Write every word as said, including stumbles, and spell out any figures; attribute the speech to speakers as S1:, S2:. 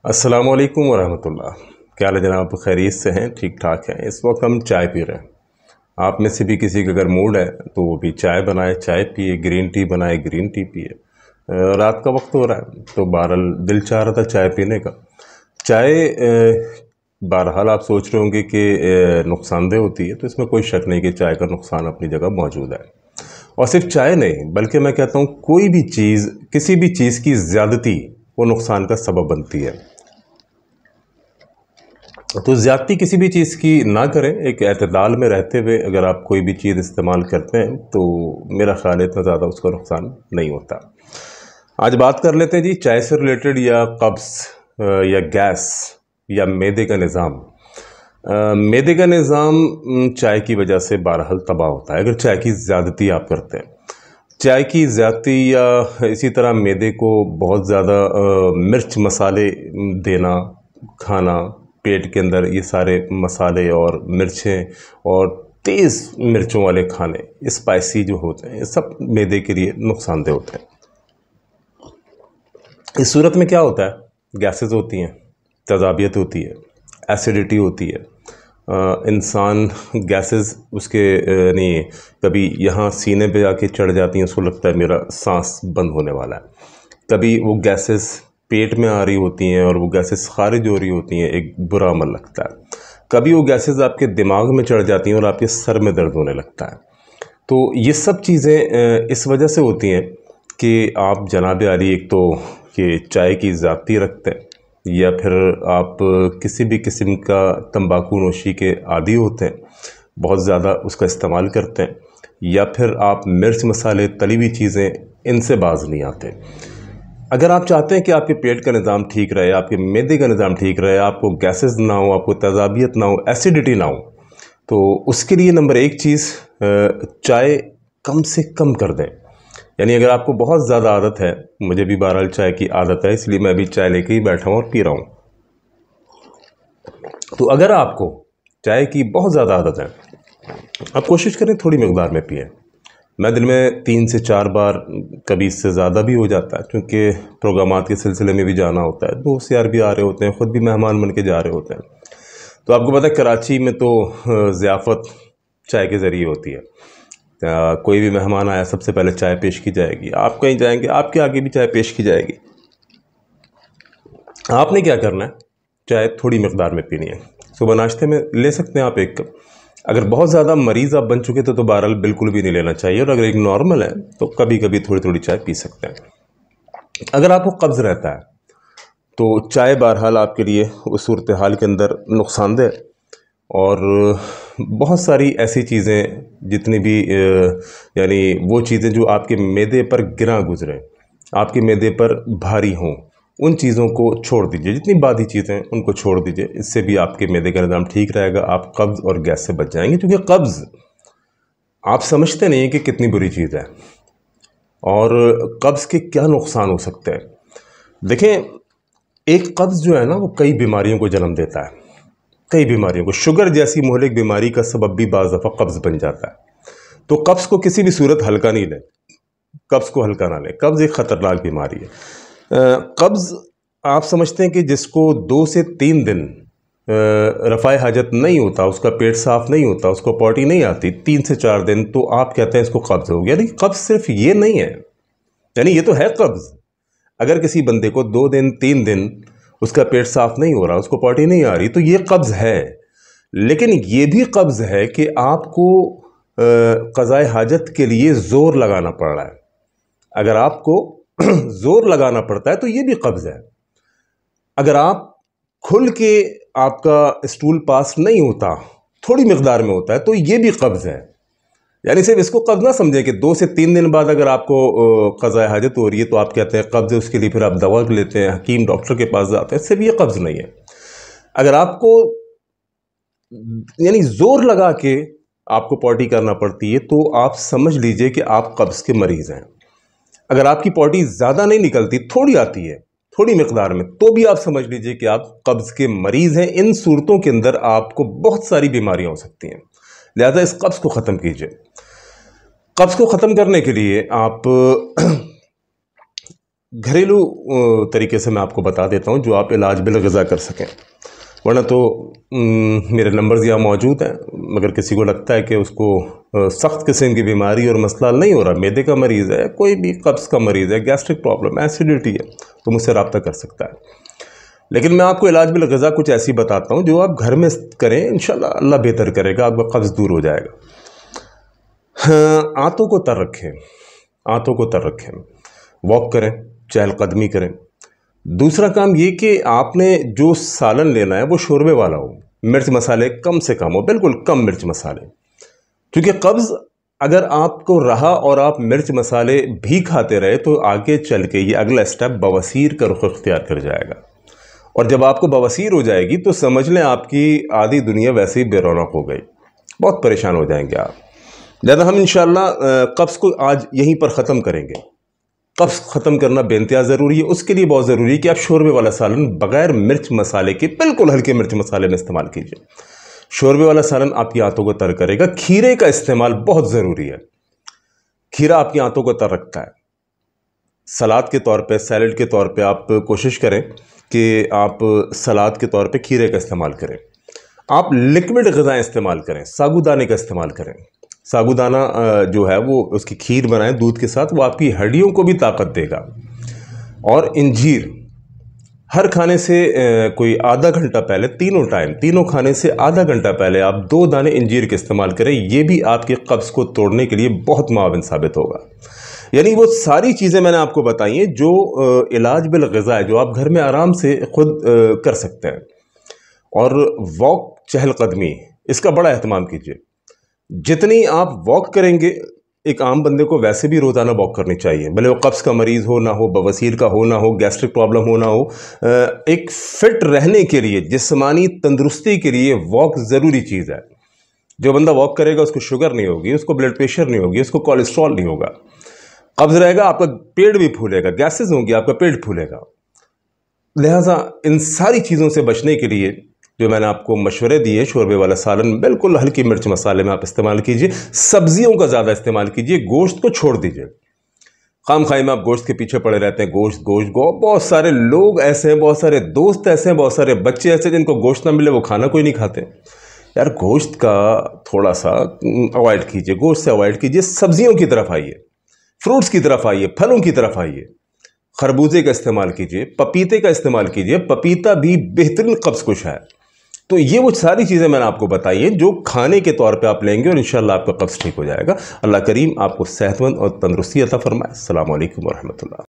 S1: अस्सलाम वालेकुम वरहमतुल्लाह। क्या हाल है जनाब? खैरियत से हैं? ठीक ठाक हैं। इस वक्त हम चाय पी रहे हैं। आप में से भी किसी का अगर मूड है तो वो भी चाय बनाए, चाय पिए, ग्रीन टी बनाए, ग्रीन टी पिए। अ, रात का वक्त हो रहा है तो बहरहाल दिल चाह रहा था चाय पीने का। चाय अ, बहरहाल आप सोच रहे होंगे कि अ, नुकसानदेह होती है, तो इसमें कोई शक नहीं कि चाय का नुकसान अपनी जगह मौजूद है। और सिर्फ चाय नहीं, बल्कि मैं कहता हूँ कोई भी चीज़, किसी भी चीज़ की ज़्यादती वो नुकसान का सबब बनती है। तो ज़्यादती किसी भी चीज़ की ना करें। एक एतदाल में रहते हुए अगर आप कोई भी चीज़ इस्तेमाल करते हैं तो मेरा ख्याल है इतना ज़्यादा उसका नुकसान नहीं होता। आज बात कर लेते हैं जी चाय से रिलेटेड, या कब्ज़ या गैस या मैदे का निज़ाम। अ, मैदे का निज़ाम चाय की वजह से बहरहाल तबाह होता है अगर चाय की ज़्यादती आप करते हैं। चाय की ज़्यादती या इसी तरह मैदे को बहुत ज़्यादा मिर्च मसाले देना, खाना, पेट के अंदर ये सारे मसाले और मिर्चें और तेज़ मिर्चों वाले खाने, स्पाइसी जो होते हैं, ये सब मैदे के लिए नुकसानदेह होते हैं। इस सूरत में क्या होता है? गैसेस होती हैं, तज़ाबियत होती है, एसिडिटी होती है। आ, इंसान गैसेस उसके यानी कभी यहाँ सीने पे जाके चढ़ जाती हैं, उसको लगता है मेरा सांस बंद होने वाला है। कभी वो गैसेस पेट में आ रही होती हैं और वो गैसेस खारिज हो रही होती हैं, एक बुरा अमल लगता है। कभी वो गैसेस आपके दिमाग में चढ़ जाती हैं और आपके सर में दर्द होने लगता है। तो ये सब चीज़ें इस वजह से होती हैं कि आप जनाब आली एक तो कि चाय की ज़्यादती रखते हैं, या फिर आप किसी भी किस्म का तंबाकू नोशी के आदी होते हैं, बहुत ज़्यादा उसका इस्तेमाल करते हैं, या फिर आप मिर्च मसाले तली हुई चीज़ें इनसे बाज नहीं आते। अगर आप चाहते हैं कि आपके पेट का निज़ाम ठीक रहे, आपके मैदे का निज़ाम ठीक रहे, आपको गैसेस ना हो, आपको तज़ाबियत ना हो, एसिडिटी ना हो, तो उसके लिए नंबर एक चीज़, चाय कम से कम कर दें। यानी अगर आपको बहुत ज़्यादा आदत है, मुझे भी बहरहाल चाय की आदत है, इसलिए मैं भी चाय लेके ही बैठा हूँ और पी रहा हूँ। तो अगर आपको चाय की बहुत ज़्यादा आदत है, आप कोशिश करें थोड़ी मकदार में पिएं। मैं दिन में तीन से चार बार, कभी इससे ज़्यादा भी हो जाता है, क्योंकि प्रोग्रामात के सिलसिले में भी जाना होता है, दोस्त यार भी आ रहे होते हैं, ख़ुद भी मेहमान बन के जा रहे होते हैं। तो आपको पता है कराची में तो ज़ियाफ़त चाय के ज़रिए होती है। आ, कोई भी मेहमान आया सबसे पहले चाय पेश की जाएगी। आप कहीं जाएंगे आपके आगे भी चाय पेश की जाएगी। आपने क्या करना है, चाय थोड़ी मकदार में पीनी है। सुबह नाश्ते में ले सकते हैं आप एक कप। अगर बहुत ज़्यादा मरीज़ आप बन चुके थे तो बहरहाल बिल्कुल भी नहीं लेना चाहिए, और अगर एक नॉर्मल है तो कभी कभी थोड़ी थोड़ी चाय पी सकते हैं। अगर आपको कब्ज़ रहता है तो चाय बहरहाल आपके लिए उस सूरत हाल के अंदर नुकसानदेह, और बहुत सारी ऐसी चीज़ें जितनी भी यानी वो चीज़ें जो आपके मैदे पर गिरा गुजरें, आपके मैदे पर भारी हों, उन चीज़ों को छोड़ दीजिए। जितनी बादी चीज़ें उनको छोड़ दीजिए, इससे भी आपके मैदे का निज़ाम ठीक रहेगा। आप कब्ज़ और गैस से बच जाएंगे, क्योंकि कब्ज़ आप समझते नहीं हैं कि कितनी बुरी चीज़ है और कब्ज़ के क्या नुकसान हो सकते हैं। देखें, एक कब्ज़ जो है ना, वो कई बीमारियों को जन्म देता है, कई बीमारियों को। शुगर जैसी मोहलिक बीमारी का सबब भी बाज़ दफ़ा कब्ज़ बन जाता है। तो कब्ज़ को किसी भी सूरत हल्का नहीं लें, कब्ज़ को हल्का ना लें। कब्ज़ एक ख़तरनाक बीमारी है। कब्ज़ आप समझते हैं कि जिसको दो से तीन दिन रफ़ाए हाजत नहीं होता, उसका पेट साफ़ नहीं होता, उसको पॉटी नहीं आती, तीन से चार दिन, तो आप कहते हैं इसको कब्ज़ हो गया। लेकिन कब्ज़ सिर्फ ये नहीं है, यानी ये तो है कब्ज़। अगर किसी बंदे को दो दिन तीन दिन उसका पेट साफ़ नहीं हो रहा, उसको पॉटी नहीं आ रही, तो ये कब्ज़ है। लेकिन ये भी कब्ज़ है कि आपको क़ज़ाए हाजत के लिए ज़ोर लगाना पड़ रहा है। अगर आपको ज़ोर लगाना पड़ता है तो ये भी कब्ज़ है। अगर आप खुल के आपका स्टूल पास नहीं होता, थोड़ी मकदार में होता है, तो ये भी कब्ज़ है। यानी सिर्फ इसको कब्ज़ ना समझें कि दो से तीन दिन बाद अगर आपको क़ज़ाए हाजत हो रही है तो आप कहते हैं कब्ज़ है, उसके लिए फिर आप दवा लेते हैं, हकीम डॉक्टर के पास जाते हैं, सिर्फ ये कब्ज़ नहीं है। अगर आपको यानी ज़ोर लगा के आपको पॉटी करना पड़ती है तो आप समझ लीजिए कि आप कब्ज़ के मरीज़ हैं। अगर आपकी पॉटी ज़्यादा नहीं निकलती, थोड़ी आती है, थोड़ी मकदार में, तो भी आप समझ लीजिए कि आप कब्ज़ के मरीज़ हैं। इन सूरतों के अंदर आपको बहुत सारी बीमारियां हो सकती हैं। लिहाजा इस कब्ज़ को ख़त्म कीजिए। कब्ज़ को ख़त्म करने के लिए आप घरेलू तरीके से मैं आपको बता देता हूँ जो आप इलाज बिल ग़िज़ा कर सकें, वरना तो मेरे नंबर्स यहाँ मौजूद हैं। मगर किसी को लगता है कि उसको सख्त किस्म की बीमारी और मसला नहीं हो रहा, मैदे का मरीज़ है, कोई भी कब्ज़ का मरीज़ है, गैस्ट्रिक प्रॉब्लम, एसिडिटी है, तो मुझसे रब्ता कर सकता है। लेकिन मैं आपको इलाज बिल ग़िज़ा कुछ ऐसी बताता हूँ जो आप घर में करें, इंशाल्लाह अल्लाह बेहतर करेगा, आपका कब्ज़ दूर हो जाएगा। हाँ, आंतों को तर रखें, आंतों को तर रखें, वॉक करें, चहलकदमी करें। दूसरा काम ये कि आपने जो सालन लेना है वो शोरबे वाला हो, मिर्च मसाले कम से कम हो, बिल्कुल कम मिर्च मसाले, क्योंकि कब्ज़ अगर आपको रहा और आप मिर्च मसाले भी खाते रहे तो आगे चल के ये अगला स्टेप बवासीर का रुख इख्तियार कर जाएगा। और जब आपको बवासीर हो जाएगी तो समझ लें आपकी आधी दुनिया वैसे ही बेरौनक हो गई, बहुत परेशान हो जाएंगे आप। ज़्यादा हम इंशाअल्लाह कब्ज़ को आज यहीं पर ख़त्म करेंगे। कब्ज़ ख़त्म करना बेइंतहा ज़रूरी है, उसके लिए बहुत ज़रूरी है कि आप शोरबे वाला सालन बग़ैर मिर्च मसाले के, बिल्कुल हल्के मिर्च मसाले में इस्तेमाल कीजिए। शोरबे वाला सालन आपकी आंतों को तर करेगा। खीरे का इस्तेमाल बहुत ज़रूरी है, खीरा आपकी आंतों को तर रखता है। सलाद के तौर पे, सैलड के तौर पे आप कोशिश करें कि आप सलाद के तौर पे खीरे का इस्तेमाल करें। आप लिक्विड ग़िज़ाएँ इस्तेमाल करें, साबूदाने का इस्तेमाल करें। साबूदाना जो है वो उसकी खीर बनाएं दूध के साथ, वो आपकी हड्डियों को भी ताकत देगा। और इंजीर हर खाने से कोई आधा घंटा पहले, तीनों टाइम, तीनों खाने से आधा घंटा पहले आप दो दाने इंजीर के इस्तेमाल करें। ये भी आपके कब्ज़ को तोड़ने के लिए बहुत मुआविन साबित होगा। यानी वो सारी चीज़ें मैंने आपको बताई हैं जो इलाज बिल ग़िज़ा है, जो आप घर में आराम से खुद कर सकते हैं। और वॉक, चहलकदमी, इसका बड़ा एहतमाम कीजिए। जितनी आप वॉक करेंगे, एक आम बंदे को वैसे भी रोज़ाना वॉक करनी चाहिए, भले वो कब्ज़ का मरीज़ हो ना हो, बवासीर का हो ना हो, गैस्ट्रिक प्रॉब्लम हो ना हो। एक फ़िट रहने के लिए, जिस्मानी तंदुरुस्ती के लिए वॉक ज़रूरी चीज़ है। जो बंदा वॉक करेगा उसको शुगर नहीं होगी, उसको ब्लड प्रेशर नहीं होगी, उसको कोलेस्ट्रॉल नहीं होगा, कब्ज़ रहेगा, आपका पेट भी फूलेगा, गैसेस होंगी, आपका पेट फूलेगा। लिहाजा इन सारी चीज़ों से बचने के लिए जो मैंने आपको मशवरे दिए, शोरबे वाला सालन बिल्कुल हल्की मिर्च मसाले में आप इस्तेमाल कीजिए। सब्जियों का ज़्यादा इस्तेमाल कीजिए, गोश्त को छोड़ दीजिए। खाम खाई में आप गोश्त के पीछे पड़े रहते हैं, गोश्त गोश्त गो बहुत सारे लोग ऐसे हैं, बहुत सारे दोस्त ऐसे हैं, बहुत सारे बच्चे ऐसे हैं जिनको गोश्त ना मिले वो खाना कोई नहीं खाते। यार गोश्त का थोड़ा सा अवॉइड कीजिए, गोश्त से अवॉइड कीजिए, सब्जियों की तरफ आइए, फ्रूट्स की तरफ आइए, फलों की तरफ आइए। खरबूजे का इस्तेमाल कीजिए, पपीते का इस्तेमाल कीजिए, पपीता भी बेहतरीन कब्ज़ कुश है। तो ये वो सारी चीज़ें मैंने आपको बताई हैं जो खाने के तौर पे आप लेंगे और इंशाल्लाह आपका कब्ज़ ठीक हो जाएगा। अल्लाह करीम आपको सेहतमंद और तंदुरुस्ती अता फरमाए। अस्सलामु अलैकुम व रहमतुल्लाह।